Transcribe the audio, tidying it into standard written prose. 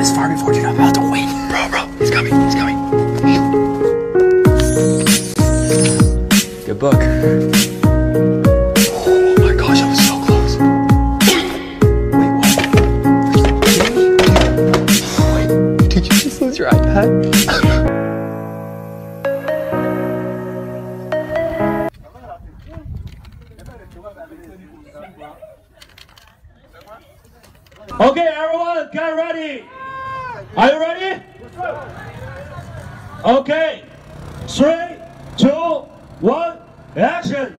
this far before, dude. I'm about to win. Bro, he's coming, he's coming. Good book. Oh my gosh, I was so close. Wait, what? Wait, did you just lose your iPad? Okay, everyone, get ready. Are you ready? Okay, 3, 2, 1, action.